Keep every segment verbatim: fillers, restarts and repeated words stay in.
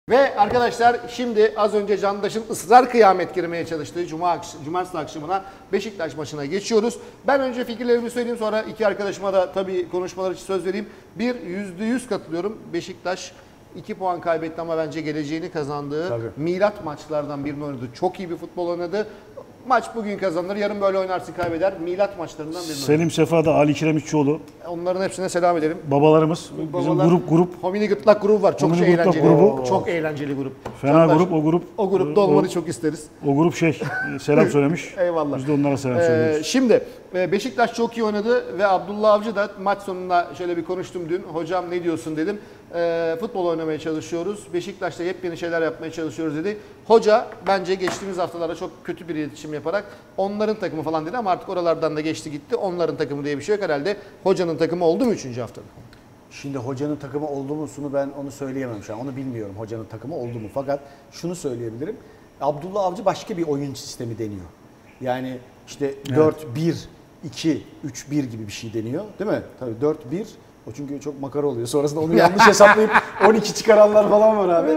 Ve arkadaşlar şimdi az önce Candaş'ın ısrar kıyamet girmeye çalıştığı Cuma akş- Cumartesi akşamına Beşiktaş maçına geçiyoruz. Ben önce fikirlerimi söyleyeyim, sonra iki arkadaşıma da tabii konuşmalar için söz vereyim. Bir, yüzde yüz katılıyorum. Beşiktaş iki puan kaybetti ama bence geleceğini kazandığı Tabii. milat maçlardan birini oynadı. Çok iyi bir futbol oynadı. Maç bugün kazanır, yarın böyle oynarsın kaybeder. Milat maçlarından birini Selim oynadı. Sefa'da, Ali Kiremitçioğlu, Onların hepsine selam ederim. babalarımız, bizim Babalar- grup grup, Homini Gırtlak grubu var. Çok Homini şey Gırtlak eğlenceli. grubu. Çok eğlenceli grup. fena Candaş, grup, o grup. O grupta olmanı o, çok isteriz. o grup şey, selam söylemiş. Eyvallah. Biz de onlara selam Ee, söylüyoruz. şimdi e, Beşiktaş çok iyi oynadı ve Abdullah Avcı da maç sonunda şöyle bir konuştum dün. Hocam ne diyorsun dedim. E, futbol oynamaya çalışıyoruz. Beşiktaş'ta yepyeni şeyler yapmaya çalışıyoruz dedi. Hoca bence geçtiğimiz haftalarda çok kötü bir iletişim yaparak onların takımı falan dedi ama artık oralardan da geçti gitti. Onların takımı diye bir şey yok herhalde. Hocanın takımı oldu mu üçüncü haftada? Şimdi hocanın takımı oldu musunu ben onu söyleyemem şu an. Onu bilmiyorum hocanın takımı oldu mu. Fakat şunu söyleyebilirim. Abdullah Avcı başka bir oyun sistemi deniyor. Yani işte dört bir iki üç bir gibi bir şey deniyor. Değil mi? Tabii dört bir. O çünkü çok makara oluyor. Sonrasında onu yanlış hesaplayıp on iki çıkaranlar falan var abi.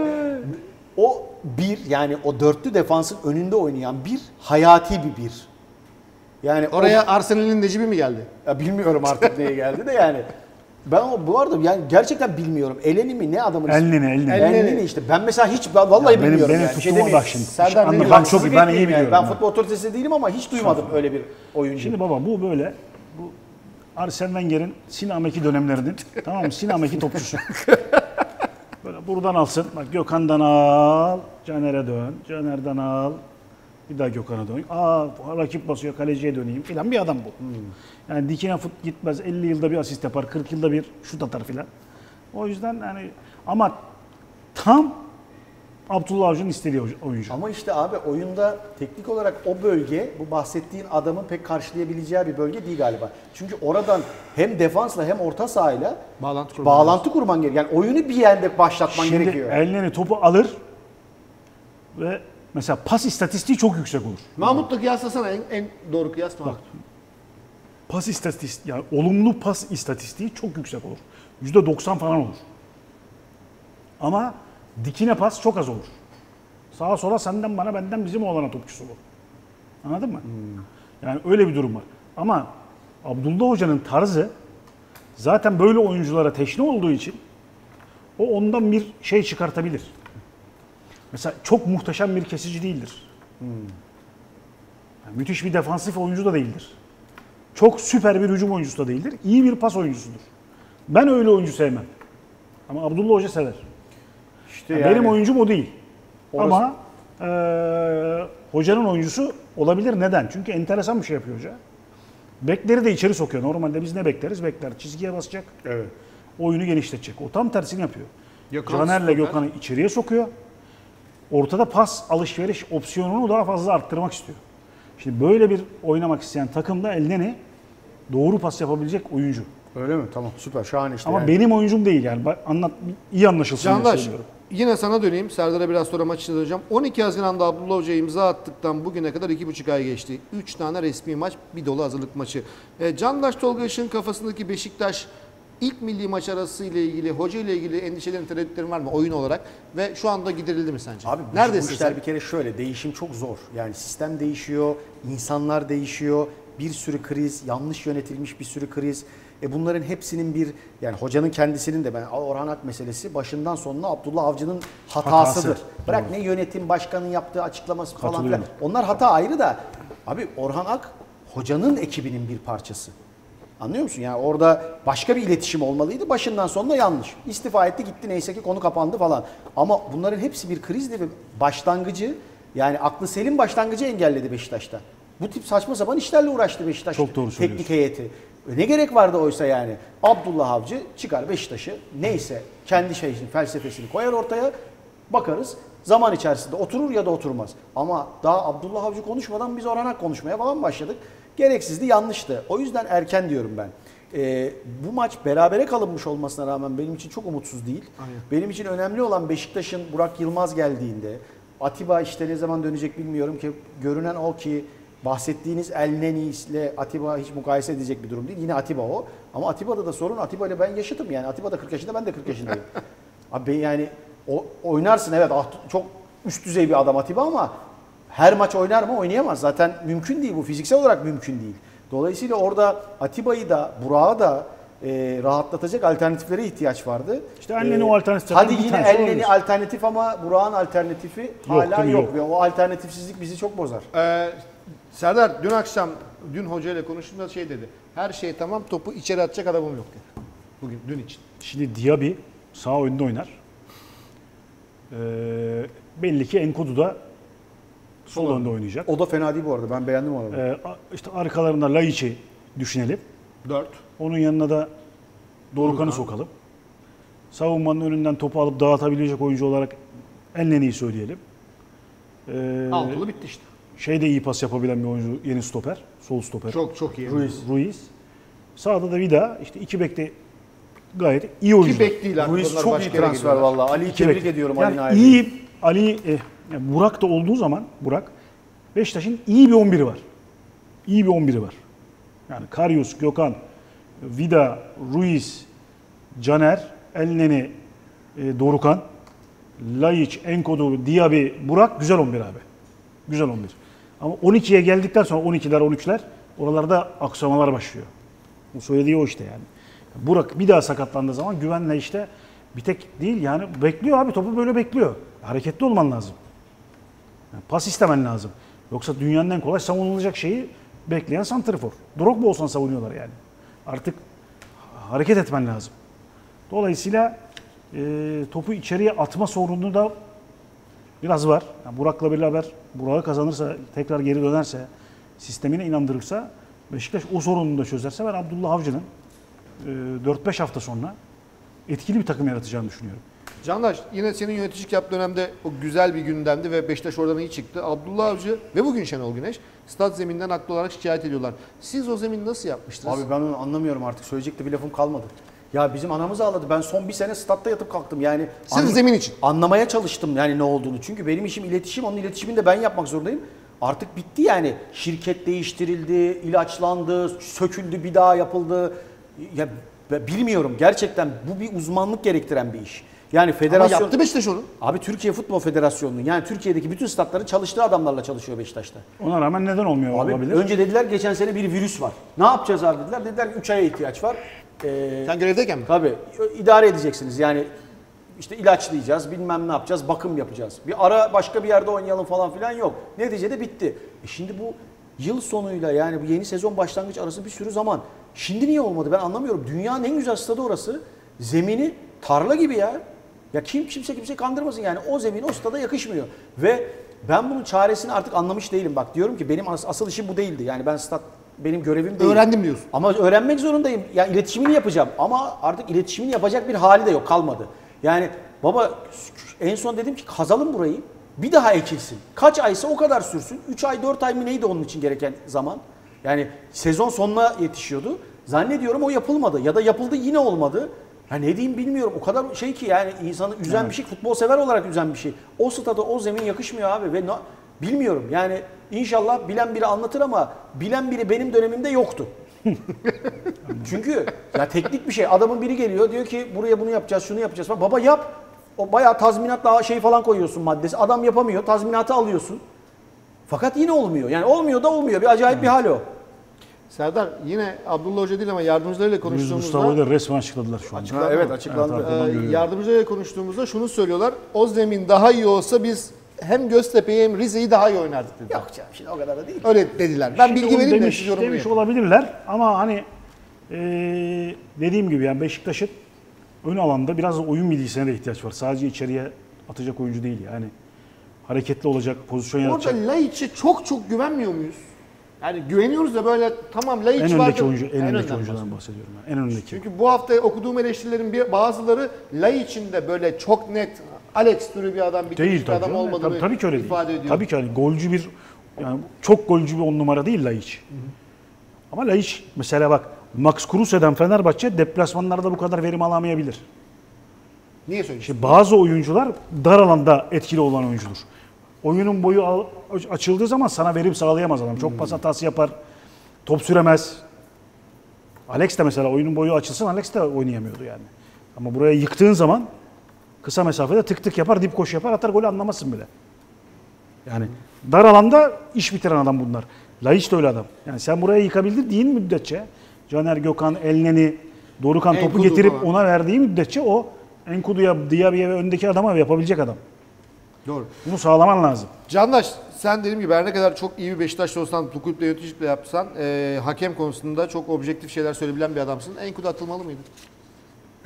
O bir, yani o dörtlü defansın önünde oynayan bir hayati bir bir. Yani Oraya o, Arsenal'in Necibi mi geldi? ya bilmiyorum artık neye geldi de yani. Ben o, bu arada yani gerçekten bilmiyorum. Eleni mi ne adamın ismi? Elneni, Elneni. Elneni işte. Ben mesela hiç ben vallahi benim- bilmiyorum benim yani. tuttuğuma demeyeyim. bak şimdi. Serdar Anladım, ne ben diyor? çok iyi, ben iyi Yani. biliyorum. Ben ha. futbol otoritesi değilim ama hiç duymadım öyle bir oyuncu. Şimdi baba bu böyle, bu Arsene Wenger'in Sinameki dönemlerinin, tamam mı? Sinameki topçusu. Böyle buradan alsın. Bak Gökhan'dan al, Caner'e dön. Caner'den al, bir daha Gökhan'a dön. Aa rakip basıyor, kaleciye döneyim filan bir adam bu. Yani dikine fut gitmez, elli yılda bir asist yapar, kırk yılda bir şut atar filan. O yüzden yani ama tam Abdullah Avcı'nın istediği oyuncu. Ama işte abi oyunda teknik olarak o bölge, bu bahsettiğin adamın pek karşılayabileceği bir bölge değil galiba. Çünkü oradan hem defansla hem orta sahayla Bağlantı kurman bağlantı kurman gerekiyor. Yani oyunu bir yerde başlatman Şimdi gerekiyor. eline topu alır ve mesela pas istatistiği çok yüksek olur. Mahmut'la kıyaslasana en, en doğru kıyas Mahmut. Pas istatistiği, yani olumlu pas istatistiği çok yüksek olur. yüzde doksan falan olur. Ama dikine pas çok az olur. Sağa sola senden bana benden bizim oğlana topçusu bu. Anladın mı? Yani öyle bir durum var. Ama Abdullah Hoca'nın tarzı zaten böyle oyunculara teşne olduğu için o ondan bir şey çıkartabilir. Mesela çok muhteşem bir kesici değildir. Yani müthiş bir defansif oyuncu da değildir. Çok süper bir hücum oyuncusu da değildir. İyi bir pas oyuncusudur. Ben öyle oyuncu sevmem. Ama Abdullah Hoca sever. İşte Yani yani benim oyuncum o değil. Orası- Ama eee hocanın oyuncusu olabilir. Neden? Çünkü enteresan bir şey yapıyor hoca. Bekleri de içeri sokuyor. Normalde biz ne bekleriz? Bekler çizgiye basacak. Evet. Oyunu genişletecek. O tam tersini yapıyor. Gökhan Caner'le stoper. Gökhan'ı içeriye sokuyor. Ortada pas alışveriş opsiyonunu daha fazla arttırmak istiyor. Şimdi böyle bir oynamak isteyen takımda Elneni doğru pas yapabilecek oyuncu. Öyle mi? Tamam süper şahane işte. Ama yani. benim oyuncum değil yani. Bak, anlat iyi anlaşılsın diye Candaş, söylüyorum. yine sana döneyim. Serdar'a biraz sonra maç için döneceğim. on iki Haziran'da Abdullah Hoca imza attıktan bugüne kadar iki buçuk ay geçti. üç tane resmi maç, bir dolu hazırlık maçı. E, Candaş Tolga Işık'ın kafasındaki Beşiktaş ilk milli maç arası ile ilgili, hoca ile ilgili endişelerin, tereddütlerin var mı oyun olarak? Ve şu anda giderildi mi sence? Abi bu, Neredesin bu işler sen? bir kere şöyle, değişim çok zor. Yani sistem değişiyor, insanlar değişiyor, bir sürü kriz, yanlış yönetilmiş bir sürü kriz. E bunların hepsinin bir, yani hocanın kendisinin de ben Orhan Ak meselesi başından sonuna Abdullah Avcı'nın hatasıdır. Hatası. Bırak ne yönetim başkanının yaptığı açıklaması falan filan. Katılıyorum. Onlar hata ayrı da abi Orhan Ak hocanın ekibinin bir parçası. Anlıyor musun? Yani orada başka bir iletişim olmalıydı. Başından sonuna yanlış. İstifa etti gitti neyse ki konu kapandı falan. Ama bunların hepsi bir krizdi ve başlangıcı, yani aklı selim başlangıcı engelledi Beşiktaş'ta. Bu tip saçma sapan işlerle uğraştı Beşiktaş Çok doğru teknik heyeti. Ne gerek vardı oysa yani? Abdullah Avcı çıkar Beşiktaş'ı neyse kendi şeyini, felsefesini koyar ortaya. Bakarız zaman içerisinde oturur ya da oturmaz. Ama daha Abdullah Avcı konuşmadan biz Orhan Ak konuşmaya falan başladık. Gereksizdi, yanlıştı. O yüzden erken diyorum ben. Ee, bu maç berabere kalınmış olmasına rağmen benim için çok umutsuz değil. Aynen. Benim için önemli olan Beşiktaş'ın Burak Yılmaz geldiğinde, Atiba işte ne zaman dönecek bilmiyorum ki, görünen o ki bahsettiğiniz Elneni ile Atiba hiç mukayese edecek bir durum değil. Yine Atiba o. Ama Atiba'da da sorun, Atiba ile ben yaşadım yani. Atiba da kırk yaşında, ben de kırk yaşındayım. Abi yani O, oynarsın evet çok üst düzey bir adam Atiba ama her maç oynar mı? Oynayamaz. Zaten mümkün değil bu. Fiziksel olarak mümkün değil. Dolayısıyla orada Atiba'yı da Burak'ı da e, rahatlatacak alternatiflere ihtiyaç vardı. İşte Elneny E, o alternatiflerden Hadi bir yine tanesi Elneny olabilir. alternatif ama Burak'ın alternatifi hala değil mi? yok. Yok. Ve o alternatifsizlik bizi çok bozar. Ee, Serdar dün akşam dün hocayla konuştuğumda şey dedi. Her şey tamam, topu içeri atacak adamım yok dedi. Bugün dün için. Şimdi Diaby sağ önde oynar. Ee, belli ki Enkodu da sol Sol önde oynayacak. O da fena değil bu arada. Ben beğendim onu. Ee, a- işte arkalarında Laiç'i düşünelim. dört. Onun yanına da Dorukhan'ı sokalım. Savunmanın önünden topu alıp dağıtabilecek oyuncu olarak Elneny'yi söyleyelim. Ee, Altılı bitti işte. Şey de iyi pas yapabilen bir oyuncu, yeni stoper, sol stoper. Çok çok iyi. Ruiz. Ruiz. Sağda da Vida, işte iki bekte gayet iyi oyuncular. İki bek değil artık. Ruiz onlar çok başka iyi yere transfer gidiyorlar. vallahi. Ali'yi İki tebrik bek. ediyorum Yani Ali iyi, Ali, e, yani Burak da olduğu zaman, Burak, Beşiktaş'ın iyi bir on biri var. İyi bir on biri var. Yani Karius, Gökhan, Vida, Ruiz, Caner, Elneny, e, Dorukhan, Laiç, Enkodu, Diaby, Burak güzel on bir abi. Güzel on bir. Ama on ikiye geldikten sonra on ikiler, on üçler oralarda aksamalar başlıyor. Bu söylediği o işte yani. Burak bir daha sakatlandığı zaman güvenle işte bir tek değil yani bekliyor abi, topu böyle bekliyor. Hareketli olman lazım. Yani pas istemen lazım. Yoksa dünyanın en kolay savunulacak şeyi bekleyen santrfor. Drogba olsan savunuyorlar yani. Artık hareket etmen lazım. Dolayısıyla e, topu içeriye atma sorunu da biraz var. Yani Burak'la beraber Burak'ı kazanırsa, tekrar geri dönerse, sistemine inandırırsa, Beşiktaş o sorununu da çözerse ben Abdullah Avcı'nın e, dört beş hafta sonra etkili bir takım yaratacağını düşünüyorum. Candaş yine senin yöneticilik yaptığın dönemde o güzel bir gündemdi ve Beşiktaş oradan iyi çıktı. Abdullah Avcı ve bugün Şenol Güneş stat zeminden haklı olarak şikayet ediyorlar. Siz o zemini nasıl yapmıştınız? Abi ben onu anlamıyorum artık. Söyleyecek de bir lafım kalmadı. Ya bizim anamız ağladı. Ben son bir sene statta yatıp kalktım. Yani Sırf zemin için. Anlamaya çalıştım yani ne olduğunu. Çünkü benim işim iletişim. Onun iletişimini de ben yapmak zorundayım. Artık bitti yani. Şirket değiştirildi, ilaçlandı, söküldü, bir daha yapıldı. Ya bilmiyorum. Gerçekten bu bir uzmanlık gerektiren bir iş. Yani federasyon... Ama yaptı Beşiktaş onu. Abi Türkiye Futbol Federasyonu'nun yani Türkiye'deki bütün statların çalıştığı adamlarla çalışıyor Beşiktaş'ta. Ona rağmen neden olmuyor Abi olabilir? önce dediler geçen sene bir virüs var. Ne yapacağız abi dediler. Dediler ki üç aya ihtiyaç var. Ee, Sen görevdeyken mi? tabii idare edeceksiniz yani işte ilaçlayacağız bilmem ne yapacağız bakım yapacağız. Bir ara başka bir yerde oynayalım falan filan yok. Neticede bitti. E şimdi bu yıl sonuyla yani bu yeni sezon başlangıç arası bir sürü zaman. Şimdi niye olmadı ben anlamıyorum. Dünyanın en güzel stadı orası. Zemini tarla gibi ya. Ya kim kimse kimse kandırmasın yani o zemin o stada yakışmıyor. Ve ben bunun çaresini artık anlamış değilim. Bak diyorum ki benim as- asıl işim bu değildi. Yani ben stat benim görevim değil. Öğrendim diyorsun. Ama öğrenmek zorundayım. Ya iletişimini yapacağım. Ama artık iletişimini yapacak bir hali de yok, kalmadı. Yani baba en son dedim ki kazalım burayı. Bir daha ekilsin. Kaç aysa o kadar sürsün. üç ay dört ay mı neydi onun için gereken zaman? Yani sezon sonuna yetişiyordu. Zannediyorum o yapılmadı ya da yapıldı yine olmadı. Ya ne diyeyim bilmiyorum. O kadar şey ki yani insanı üzen Evet. bir şey, futbol sever olarak üzen bir şey. O stada o zemin yakışmıyor abi ve na- bilmiyorum. Yani inşallah bilen biri anlatır ama bilen biri benim dönemimde yoktu. Çünkü ya teknik bir şey. Adamın biri geliyor diyor ki buraya bunu yapacağız, şunu yapacağız falan. Baba yap. O bayağı tazminatla şey falan koyuyorsun maddesi. Adam yapamıyor. Tazminatı alıyorsun. Fakat yine olmuyor. Yani olmuyor da olmuyor. Bir acayip bir hal o. Serdar yine Abdullah Hoca değil ama yardımcılarıyla Luis konuştuğumuzda Gustavo'yu da resmen açıkladılar şu an. Açıklandı Ha, evet mı? açıklandı. Evet, Ee, Arkadan görüyorum. yardımcılarıyla konuştuğumuzda şunu söylüyorlar. O zemin daha iyi olsa biz hem Göztepe'yi hem Rize'yi daha iyi oynardık dediler. Yok canım şimdi o kadar da değil. Öyle dediler. Ben Şimdi bilgi onu vereyim de demiş, siz demiş yorumlayın. olabilirler ama hani eee, dediğim gibi yani Beşiktaş'ın ön alanda biraz da oyun bilgisine de ihtiyaç var. Sadece içeriye atacak oyuncu değil yani. Hareketli olacak, pozisyon yaratacak. Orada Laiç'e çok çok güvenmiyor muyuz? Yani güveniyoruz da böyle tamam Laiç En vardı. öndeki oyuncu, en, öndeki önden oyuncudan bahsediyorum ben. En öndeki. Çünkü bu hafta okuduğum eleştirilerin bir bazıları Laiç'in de böyle çok net Alex türü bir adam, bir Değil bir tabii. adam canım. olmadığını tabii, tabii ki öyle değil. ifade ediyor. Tabii ki hani golcü bir yani çok golcü bir on numara değil Laiç. Ama Laiç mesela bak Max Kruse'den Fenerbahçe deplasmanlarda bu kadar verim alamayabilir. Niye söylüyorsun? İşte bazı oyuncular dar alanda etkili olan oyuncudur. Oyunun boyu al- açıldığı zaman sana verim sağlayamaz adam. Çok pas hatası yapar, top süremez. Alex de mesela oyunun boyu açılsın Alex de oynayamıyordu yani. Ama buraya yıktığın zaman Kısa mesafede tık tık yapar, dip koşu yapar, atar golü anlamazsın bile. Yani dar alanda iş bitiren adam bunlar. Laiç de öyle adam. Yani sen buraya yıkabildiğin müddetçe Caner Gökhan, Elneni, Dorukhan topu Enkudu getirip falan. ona verdiği müddetçe o Enkudu'ya, Diaby'ye ve öndeki adama yapabilecek adam. Doğru. Bunu sağlaman lazım. Candaş, sen dediğim gibi her ne kadar çok iyi bir Beşiktaşlı olsan, bu kulüple yöneticilikle yapsan, e, hakem konusunda çok objektif şeyler söyleyebilen bir adamsın. Enkudu atılmalı mıydı? Ee,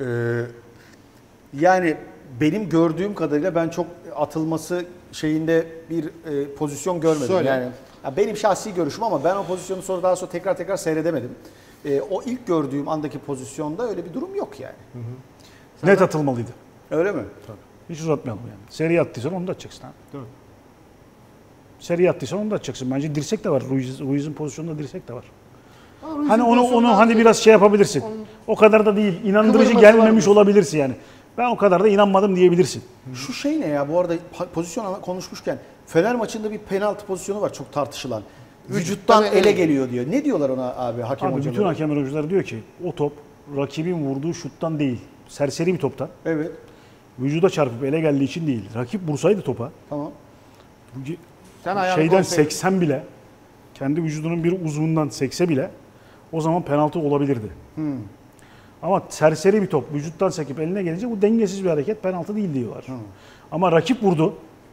yani benim gördüğüm kadarıyla ben çok atılması şeyinde bir e, pozisyon görmedim. Söyle. Yani ya benim şahsi görüşüm ama ben o pozisyonu sonra daha sonra tekrar tekrar seyredemedim. E, o ilk gördüğüm andaki pozisyonda öyle bir durum yok yani. Net atılmalıydı. Öyle mi? Hiç uzatmayalım yani. Seri attıysan onu da atacaksın abi. Değil mi? Seri attıysan onu da atacaksın. Bence dirsek de var. Ruiz, Ruiz'in pozisyonunda dirsek de var. Ha, Ruiz'in Hani onu pozisyonunda onu hani attı. biraz şey yapabilirsin. Onun- O kadar da değil. İnandırıcı Kıvırması gelmemiş var. olabilirsin yani. Ben o kadar da inanmadım diyebilirsin. Şu şey ne ya bu arada pa- pozisyon konuşmuşken Fener maçında bir penaltı pozisyonu var çok tartışılan. Vücuttan ele- ele geliyor diyor. Ne diyorlar ona abi hakem Abi bütün hocaları? hakem oyuncuları diyor ki o top rakibin vurduğu şuttan değil. Serseri bir toptan. Evet. Vücuda çarpıp ele geldiği için değil. Rakip vursaydı topa Tamam. bu ge- Sen ayağını şeyden gol- seksen bile kendi vücudunun bir uzvundan sekse bile o zaman penaltı olabilirdi. Ama serseri bir top vücuttan sekip eline gelince bu dengesiz bir hareket penaltı değil diyorlar. Ama rakip vurdu.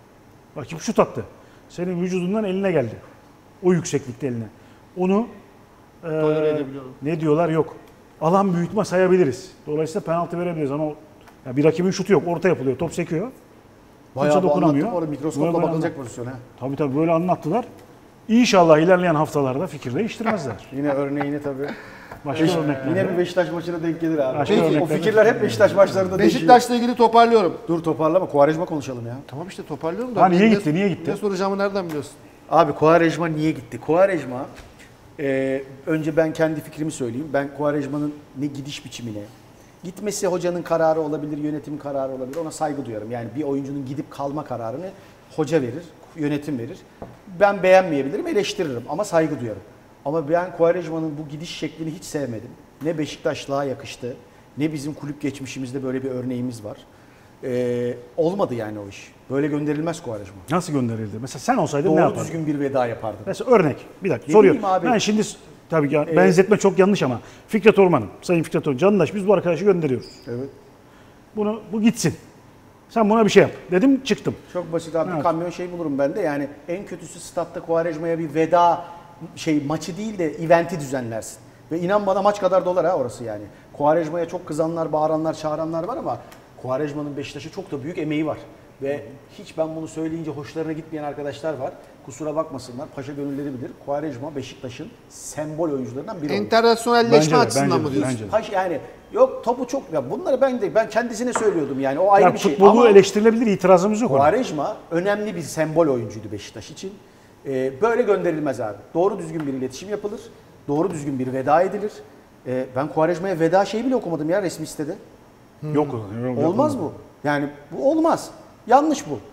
Rakip şut attı. Senin vücudundan eline geldi. O yükseklikte eline. Onu e, Tolere edebiliyorum. ne diyorlar yok. Alan büyütme sayabiliriz. Dolayısıyla penaltı verebiliriz ama o- ya bir rakibin şutu yok. Orta yapılıyor. Top sekiyor. Bayağı bu dokunamıyor. anlattım orada mikroskopla Böyle böyle bakılacak pozisyon ha. Tabii tabii böyle anlattılar. İnşallah ilerleyen haftalarda fikir değiştirmezler. Yine örneğini tabii. Başka örnekler. Yine bir Beşiktaş maçına denk gelir abi. Başka Peki, o örnekler. fikirler hep Beşiktaş maçlarında değişiyor. Beşiktaş'la ilgili toparlıyorum. Dur toparlama. Kuvarejma konuşalım ya. Tamam işte toparlıyorum da. Ha, niye Ne- gitti, niye gitti? Ne soracağımı nereden biliyorsun? Abi Kuvarejma niye gitti? Kuvarejma e, önce ben kendi fikrimi söyleyeyim. Ben Kuvarejma'nın ne gidiş biçimine, gitmesi hocanın kararı olabilir, yönetim kararı olabilir. Ona saygı duyarım. Yani bir oyuncunun gidip kalma kararını hoca verir, yönetim verir. Ben beğenmeyebilirim, eleştiririm ama saygı duyarım. Ama ben Kuvarejma'nın bu gidiş şeklini hiç sevmedim. Ne Beşiktaşlığa yakıştı, ne bizim kulüp geçmişimizde böyle bir örneğimiz var. Ee, olmadı yani o iş. Böyle gönderilmez Kuvarejma. Nasıl gönderildi? Mesela sen olsaydın ne Doğru yapardın? düzgün bir veda yapardın. Mesela örnek. Bir dakika Ne soruyorum. bileyim abi. Ben şimdi s- tabii ki Ee, benzetme çok yanlış ama Fikret Orman'ım, Sayın Fikret Orman, Candaş biz bu arkadaşı gönderiyoruz. Evet. Bunu bu gitsin. Sen buna bir şey yap. Dedim çıktım. Çok basit abi. Ne Bir kamyon şey bulurum ben de. Yani en kötüsü statta Kuvarejma'ya bir veda şey maçı değil de eventi düzenlersin. Ve inan bana maç kadar dolar ha orası yani. Kuvarejma'ya çok kızanlar, bağıranlar, çağıranlar var ama Kuvarejma'nın Beşiktaş'a çok da büyük emeği var. Ve hiç ben bunu söyleyince hoşlarına gitmeyen arkadaşlar var. Kusura bakmasınlar. Paşa gönülleri bilir. Kuvarejma Beşiktaş'ın sembol oyuncularından biri oldu. Internasyonelleşme Bence de, açısından bence de, mı diyorsun? bence de. Paşa yani yok topu çok ya bunları ben de ben kendisine söylüyordum yani o ayrı Ya bir şey. futbolu Ama eleştirilebilir, itirazımız yok ona. Quaresma önemli bir sembol oyuncuydu Beşiktaş için. Ee, böyle gönderilmez abi. Doğru düzgün bir iletişim yapılır. Doğru düzgün bir veda edilir. Ee, ben Quaresma'ya veda şeyi bile okumadım ya resmi sitede. Yok. yok, Olmaz yok. bu. Yani bu olmaz. Yanlış bu.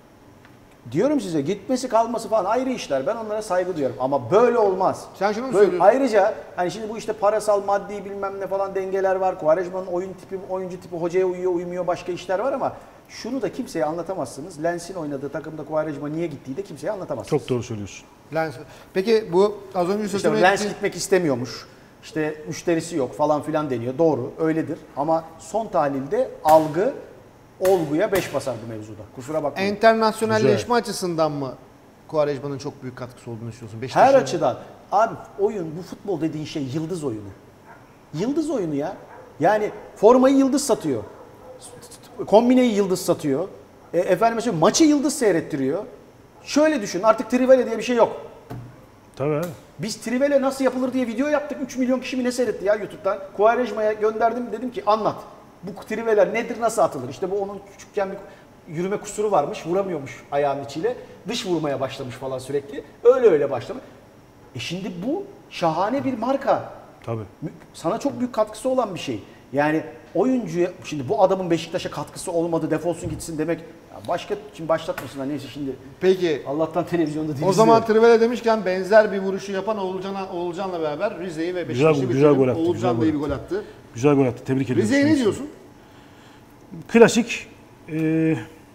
Diyorum size gitmesi kalması falan ayrı işler. Ben onlara saygı duyuyorum. Ama böyle olmaz. Sen şunu mu Böyle- söylüyorsun? Ayrıca hani şimdi bu işte parasal, maddi bilmem ne falan dengeler var. Quaresma'nın oyun tipi, oyuncu tipi hocaya uyuyor, uymuyor başka işler var ama şunu da kimseye anlatamazsınız. Lens'in oynadığı takımda Quaresma niye gittiği de kimseye anlatamazsınız. Çok doğru söylüyorsun. Lens. Peki bu az önce İşte sözünü Lens ettiğin- gitmek istemiyormuş. İşte müşterisi yok falan filan deniyor. Doğru öyledir. Ama son tahlilde algı olguya beş basar bu mevzuda. Kusura bakmayın. internasyonelleşme açısından mı Quaresma'nın çok büyük katkısı olduğunu düşünüyorsun? Her Beşiktaş'ın- açıdan. Abi oyun, bu futbol dediğin şey yıldız oyunu. Yıldız oyunu ya. Yani formayı yıldız satıyor. Kombineyi yıldız satıyor. E, efendim mesela maçı yıldız seyrettiriyor. Şöyle düşün artık Trivela diye bir şey yok. Tabii abi. Biz Trivela nasıl yapılır diye video yaptık. üç milyon kişi mi ne seyretti ya YouTube'dan. Quaresma'ya gönderdim dedim ki anlat. Bu Trivela nedir nasıl atılır? İşte bu onun küçükken bir yürüme kusuru varmış. Vuramıyormuş ayağının içiyle. Dış vurmaya başlamış falan sürekli. Öyle öyle başlamış. E şimdi bu şahane bir marka. Tabii. Mü- Sana çok büyük katkısı olan bir şey. Yani oyuncuya şimdi bu adamın Beşiktaş'a katkısı olmadı defolsun gitsin demek ya başka şimdi başlatmasınlar neyse şimdi Peki Allah'tan televizyonda değiliz. o zaman diyor. Trivela demişken benzer bir vuruşu yapan Oğulcan'a, Oğulcan'la beraber Rize'yi ve Beşiktaş'ı Güzel- bitirdi. güzel gol attı, Oğulcan güzel da iyi bir gol gol attı. Güzel gol attı. Tebrik ediyorum. Rize'ye ne diyorsun? Klasik Ee,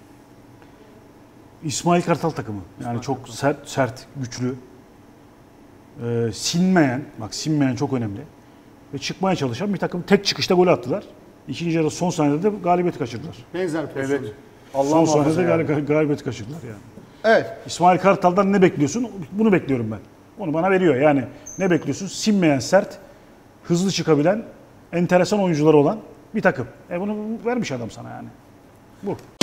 İsmail Kartal takımı. Yani çok sert, sert, güçlü. Ee, sinmeyen, bak sinmeyen çok önemli. Ve çıkmaya çalışan bir takım. Tek çıkışta gol attılar. İkinci yarı son saniyede de galibiyeti kaçırdılar. Benzer pozisyon. Evet. Son Allah saniyede muhafaza yani. gal- galibiyeti kaçırdılar yani. Evet. İsmail Kartal'dan ne bekliyorsun? Bunu bekliyorum ben. Onu bana veriyor. Yani ne bekliyorsun? Sinmeyen, sert, hızlı çıkabilen, enteresan oyuncuları olan bir takım. E bunu vermiş adam sana yani. Bu.